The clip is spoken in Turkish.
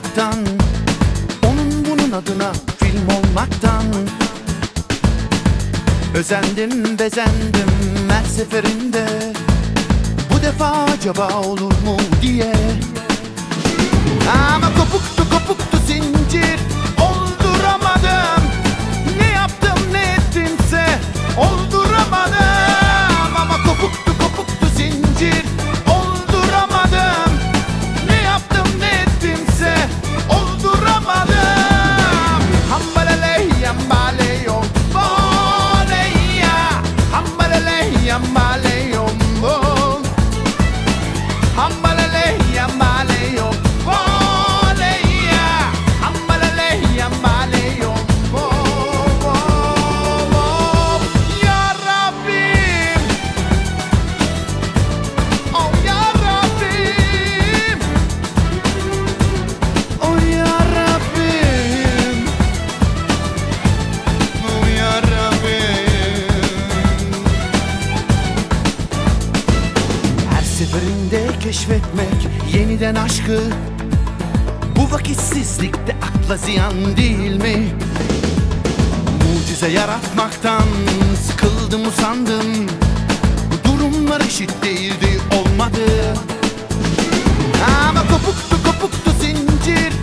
yapmaktan, onun bunun adına film olmaktan. Özendim bezendim her seferinde, bu defa acaba olur mu diye. Ama kopuktu zincir, olduramadım. Ne yaptım ne ettimse olduramadım. Ama kopuktu zincir, olduramadım. Ne yaptım ne ettimse olduramadım. Hambalele yambale yom boleya, hambalele yambale yom bol, hambalele yambale yom. Seferinde keşfetmek yeniden aşkı, bu vakitsizlikte akla ziyan değil mi? Mucize yaratmaktan sıkıldım usandım, bu durumlar eşit değildi olmadı. Ama kopuktu zincir,